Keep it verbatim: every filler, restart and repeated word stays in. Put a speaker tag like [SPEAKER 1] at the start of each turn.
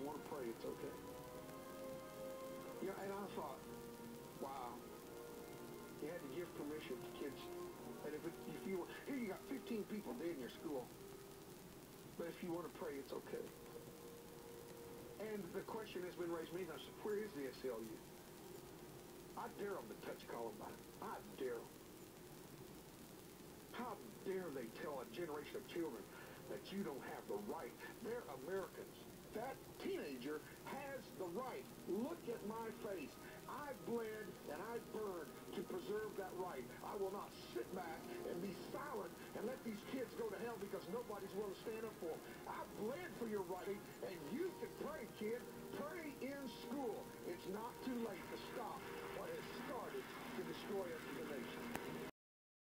[SPEAKER 1] want to pray, it's okay. Yeah, and I thought, wow, you had to give permission to kids. And if, it, if you, here you got fifteen people dead in your school, but if you want to pray, it's okay. And the question has been raised many times, where is the S L U? I dare them to touch Columbine. I dare them. How dare they tell a generation of children that you don't have the right? They're Americans. That teenager has the right. Look at my face. I bled and I burned to preserve that right. I will not sit back and be silent and let these kids go to hell because nobody's willing to stand up for them. I bled for your right, and you can pray, kid. Pray in school. It's not too late to